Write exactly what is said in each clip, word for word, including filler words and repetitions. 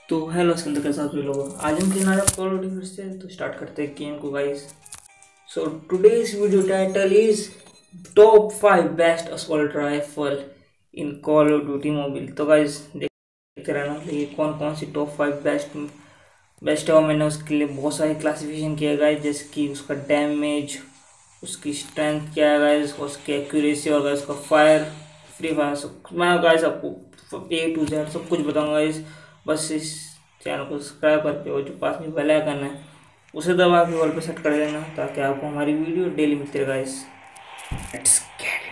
तो हेलो संत के साथ भी लोग आज हम खेलना है कॉल ऑफ ड्यूटी फिर से। तो स्टार्ट करते हैं गेम को guys. So today's video title is top five best assault rifle in Call of Duty Mobile. तो गाइस देखते रहना ये कौन कौन सी टॉप फाइव बेस्ट बेस्ट है। और मैंने उसके लिए बहुत सारी क्लासिफिकेशन किया गाइस, जैसे कि उसका डैमेज, उसकी स्ट्रेंथ क्या है गाइस, उसकी एक्यूरेसी और गाइस उसका फायर, फ्री फायर सब मैं गाइस आपको ए टू जेड सब कुछ बताऊंगा गाइस। बस इस चैनल को सब्सक्राइब करके और जो पास में बेल आइकन है उसे दबा के ऑल पे सेट कर देना, ताकि आपको हमारी वीडियो डेली मिलती रहे गाइस। Let's get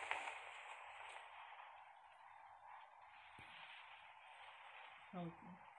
it.